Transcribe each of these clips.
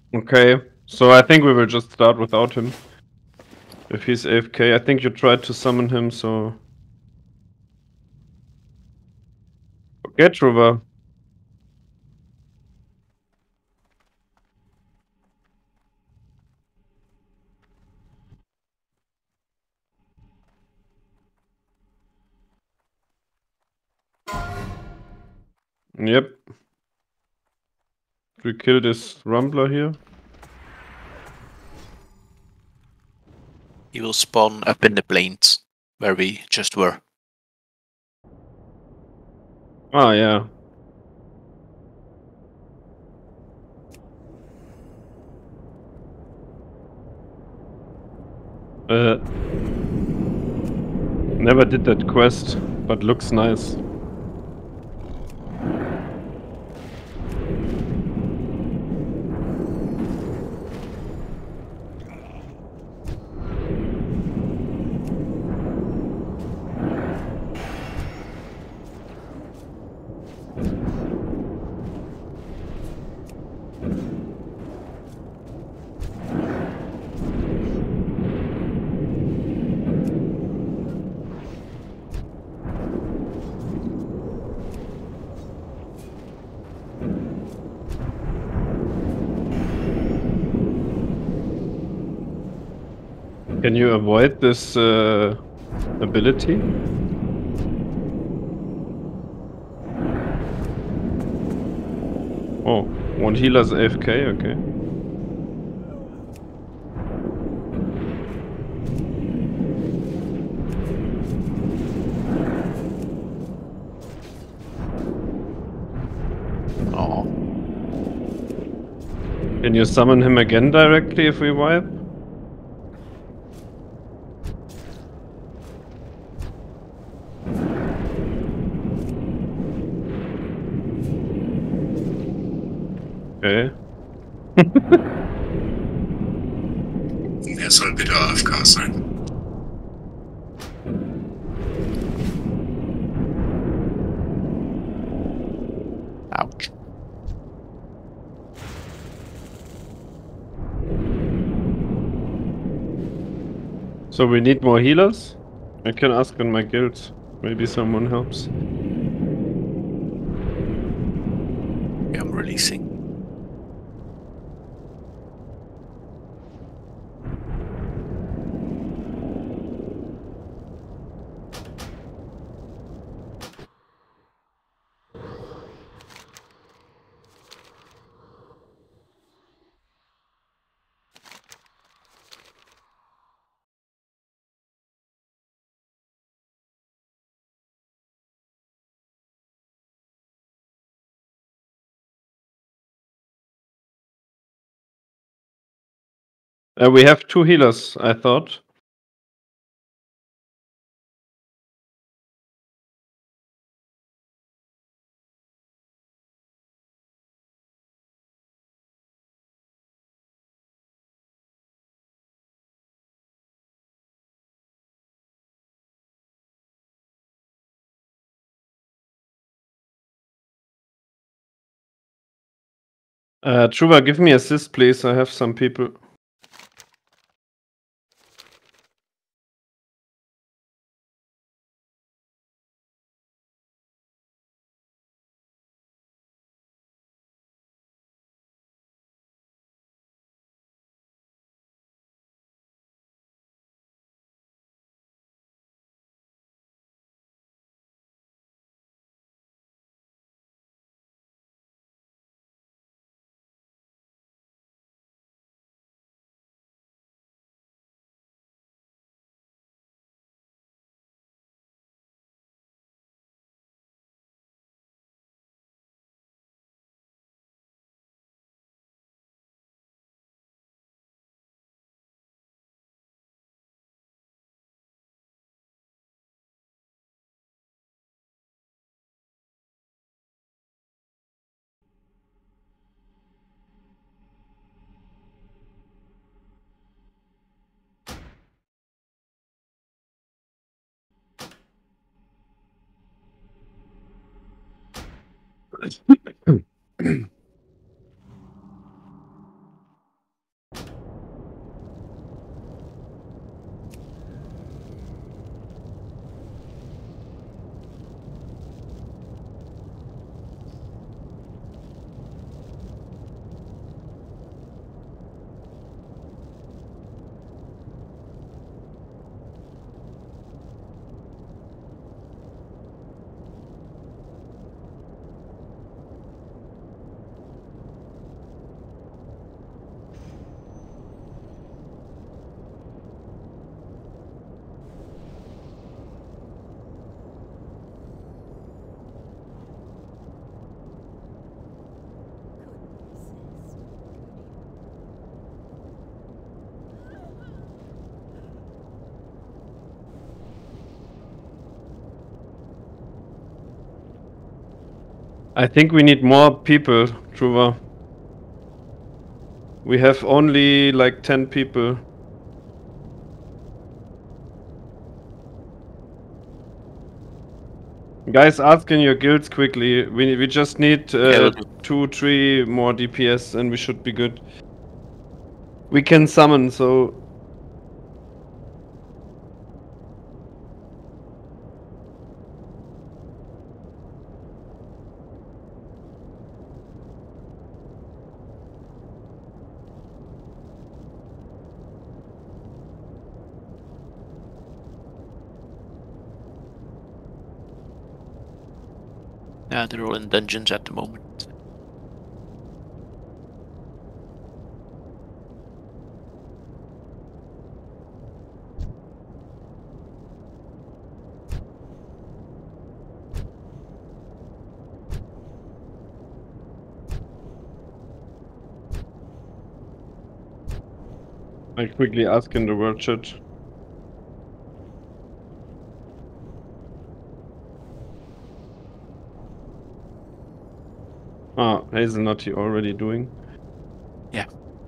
Okay, so I think we will just start without him. If he's AFK, I think you tried to summon him, so... Okay, Truva. Yep. We kill this Rumbler here. He will spawn up in the plains, where we just were. Ah, yeah. Never did that quest, but looks nice. Can you avoid this ability? Oh, one healer's AFK, okay. Oh. Can you summon him again directly if we wipe? Okay. Er soll bitte AFK sein. Ouch. So we need more healers? I can ask in my guild. Maybe someone helps. I'm releasing. We have 2 healers, I thought. Truva, give me assist, please. I have some people. I think we need more people, Truva. We have only like 10 people. Guys, ask in your guilds quickly. We just need we'll 2-3 more DPS and we should be good. We can summon, so... Yeah, they're all in dungeons at the moment. I quickly ask in the world chat. Ah, Hazelnut he already doing. Yeah.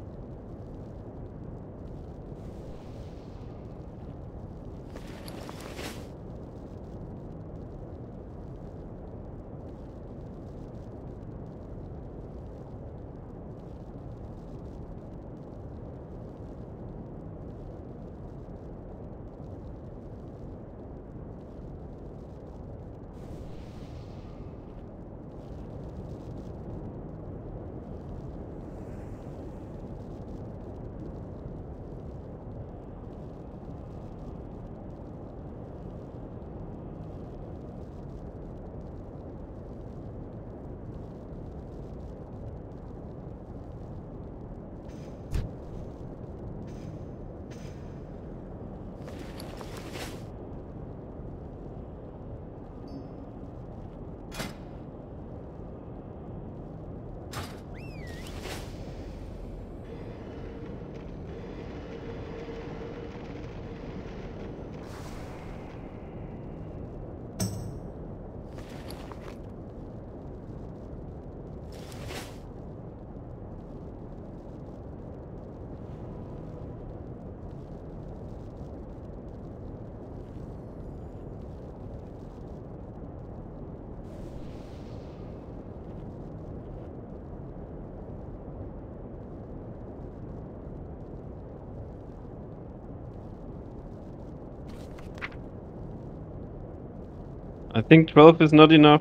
I think 12 is not enough.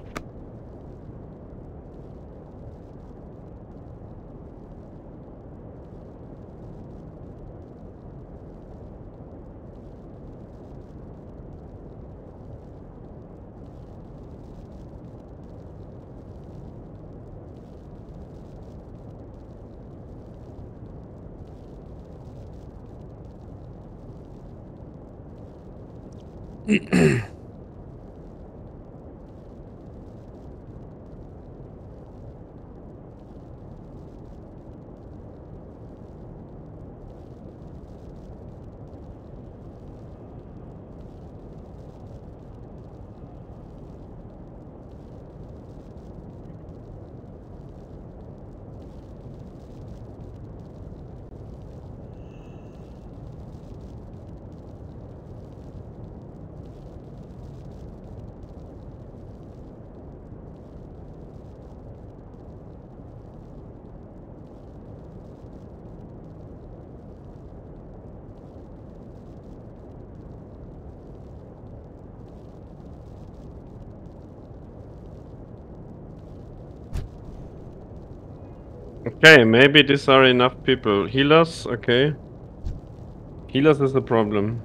Okay, maybe these are enough people. Healers, okay. Healers is a problem.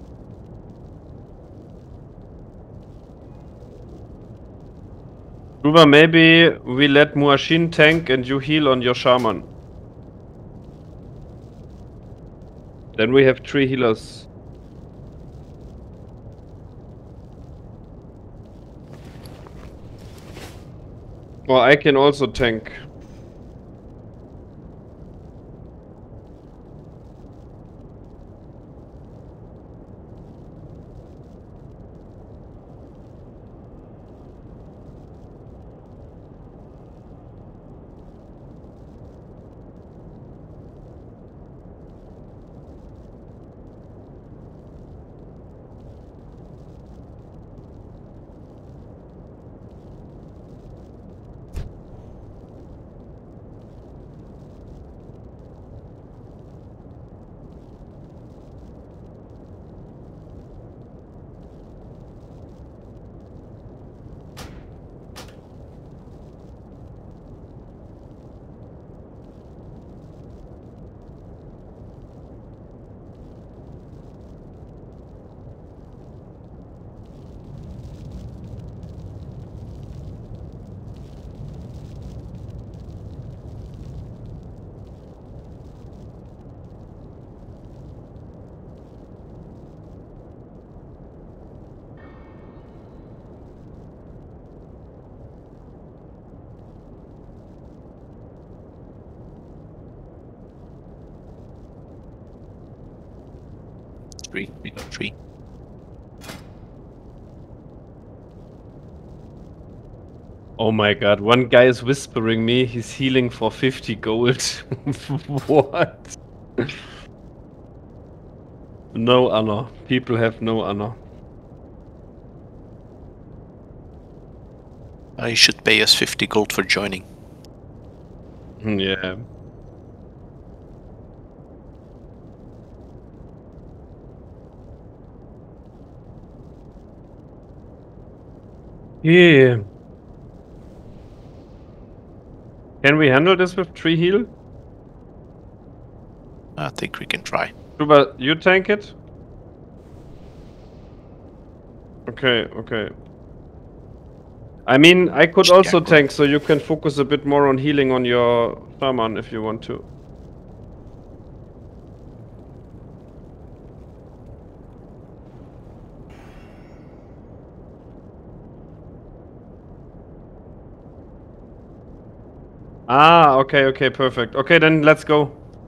Ruba, maybe we let Muashin tank and you heal on your shaman. Then we have 3 healers. Or I can also tank. 3. We got 3. Oh my god, one guy is whispering me he's healing for 50 gold. What? No honor. People have no honor. You should pay us 50 gold for joining. Yeah. Yeah. Can we handle this with 3 heal? I think we can try. Truba, you tank it? Okay, okay. I mean, I could also Jack, tank, so you can focus a bit more on healing on your shaman if you want to. Ah, okay, okay, perfect. Okay, then let's go.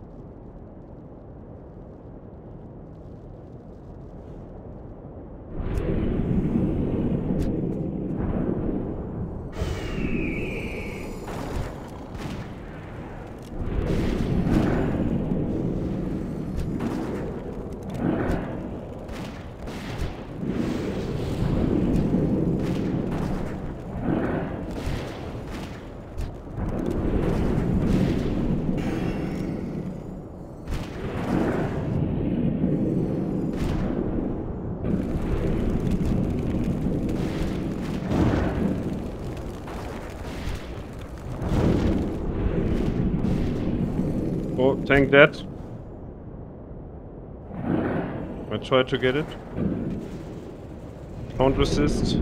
Oh, tank that. I try to get it. Taunt resist.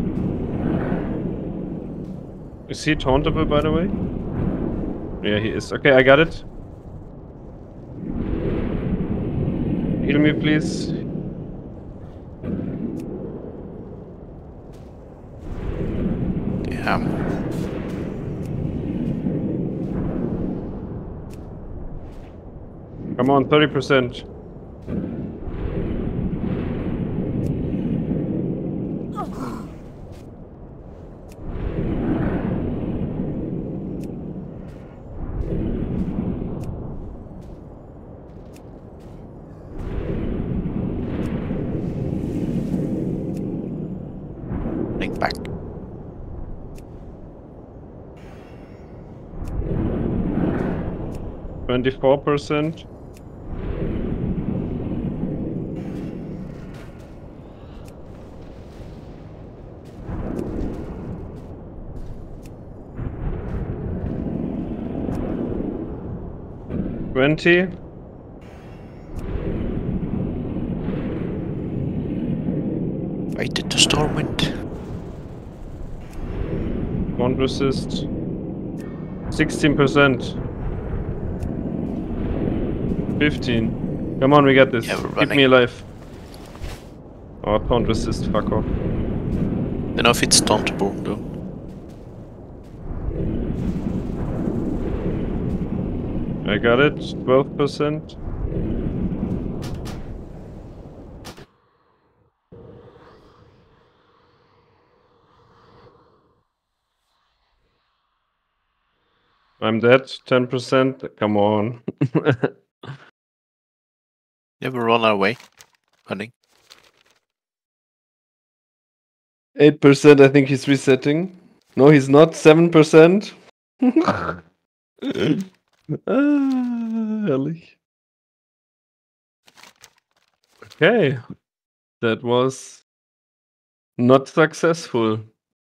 Is he tauntable, by the way? Yeah, he is. Okay, I got it. Heal me, please. Yeah. Come on, 30%. Link back. %. $20. Waited to Stormwind. Taunt resist. 16%. 15. Come on, we got this. Yeah, we're Keep running. me alive. Oh, taunt resist, fuck off. Don't know if it's tauntable though. I got it. 12%. I'm dead. 10%. Come on. Yeah, we're on our way. Running. 8%. I think he's resetting. No, he's not. 7%. Herrlich. Okay. That was not successful.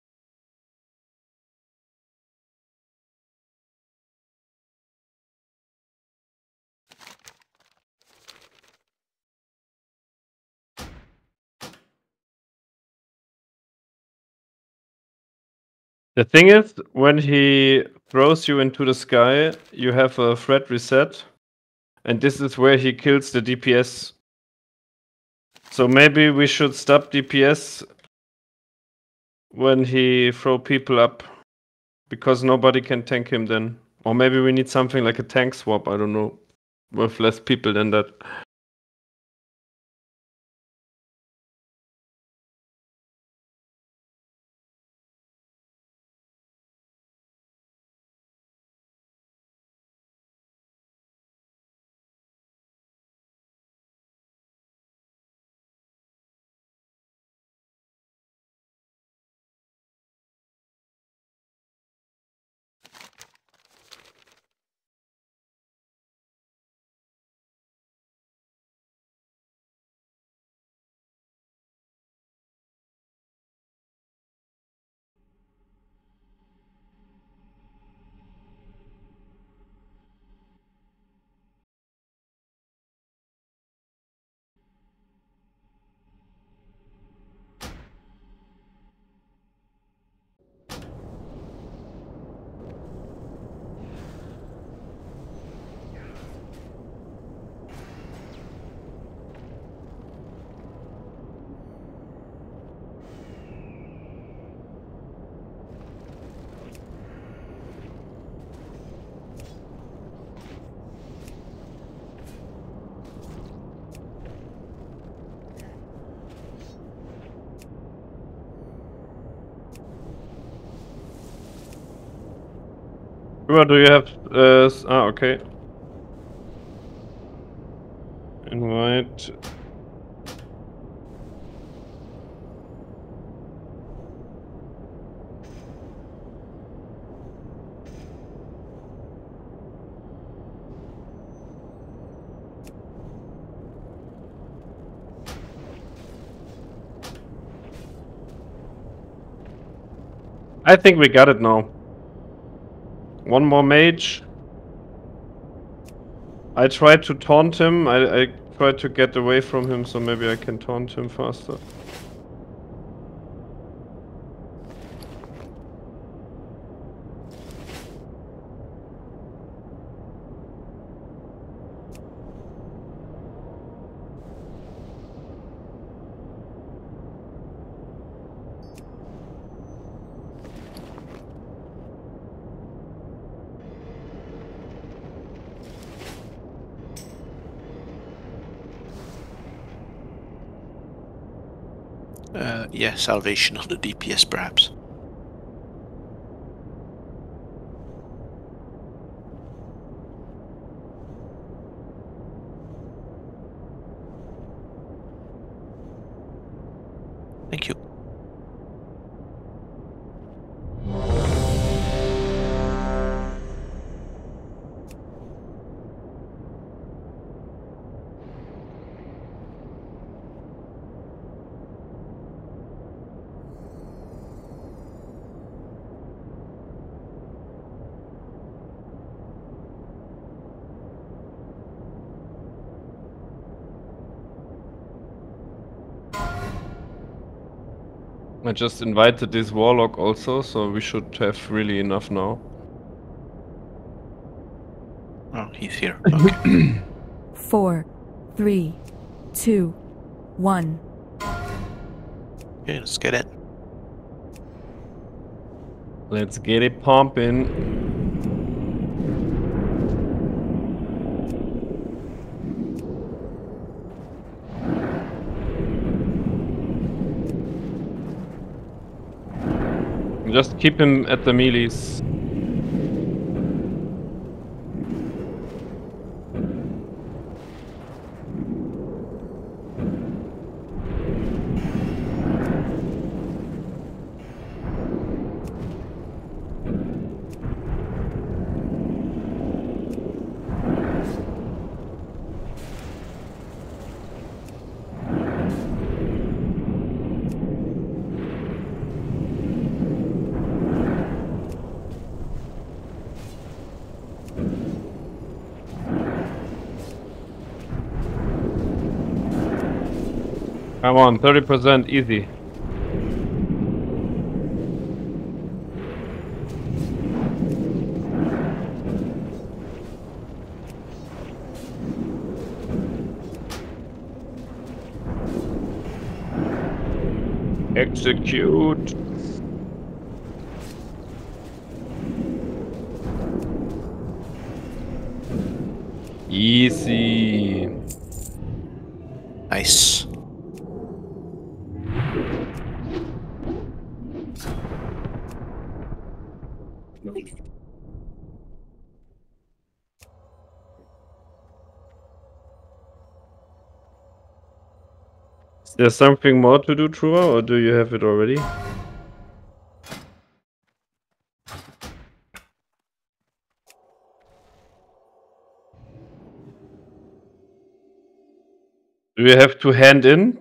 The thing is, when he throws you into the sky, you have a threat reset. And this is where he kills the DPS. So maybe we should stop DPS when he throw people up. Because nobody can tank him then. Or maybe we need something like a tank swap, I don't know. With less people than that. Do you have... okay. Invite... I think we got it now. One more mage. I tried to taunt him. I tried to get away from him, so maybe I can taunt him faster. Yeah, salvation on the DPS perhaps. Thank you. I just invited this warlock also, so we should have really enough now. Oh, he's here. Okay. 4, 3, 2, 1. Okay, let's get it. Let's get it pumping. Just keep him at the melees. Come on, 30% easy. Execute. Easy. Nice. Is there something more to do, Truva, or do you have it already? Do you have to hand in?